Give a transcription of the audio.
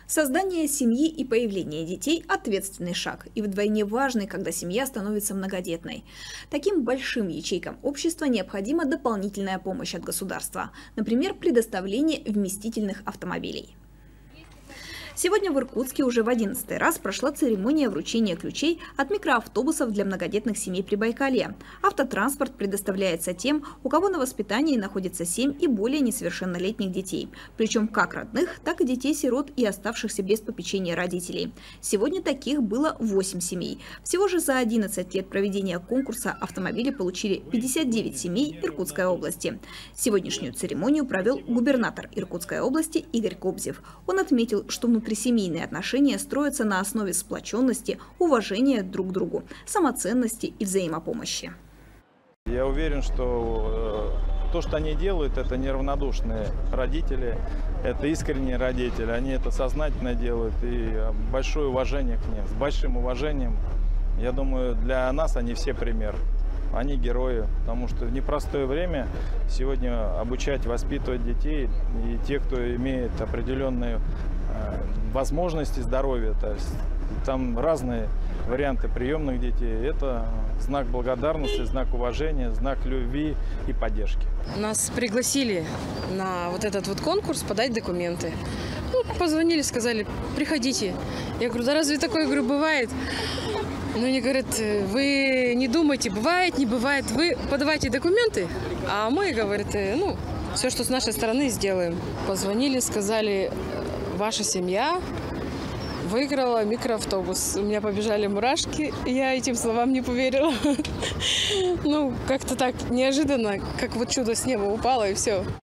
Создание семьи и появление детей – ответственный шаг, и вдвойне важный, когда семья становится многодетной. Таким большим ячейкам общества необходима дополнительная помощь от государства, например, предоставление вместительных автомобилей. Сегодня в Иркутске уже в 11-й раз прошла церемония вручения ключей от микроавтобусов для многодетных семей Прибайкалья. Автотранспорт предоставляется тем, у кого на воспитании находится 7 и более несовершеннолетних детей. Причем как родных, так и детей-сирот и оставшихся без попечения родителей. Сегодня таких было 8 семей. Всего же за 11 лет проведения конкурса автомобили получили 59 семей Иркутской области. Сегодняшнюю церемонию провел губернатор Иркутской области Игорь Кобзев. Он отметил, что внутрисемейные отношения строятся на основе сплоченности, уважения друг к другу, самоценности и взаимопомощи. Я уверен, что то, что они делают, это неравнодушные родители, это искренние родители, они это сознательно делают, и большое уважение к ним, с большим уважением. Я думаю, для нас они все пример. Они герои, потому что в непростое время сегодня обучать, воспитывать детей, и те, кто имеет определенные возможности здоровья, то есть там разные варианты приемных детей, это знак благодарности, знак уважения, знак любви и поддержки. Нас пригласили на вот этот вот конкурс подать документы. Позвонили, сказали, приходите. Я говорю, да разве такое, говорю, бывает? Ну, они говорят, вы не думайте, бывает, не бывает. Вы подавайте документы, а мы, говорят, все, что с нашей стороны, сделаем. Позвонили, сказали, ваша семья выиграла микроавтобус. У меня побежали мурашки, я этим словам не поверила. Как-то так неожиданно, как вот чудо с неба упало, и все.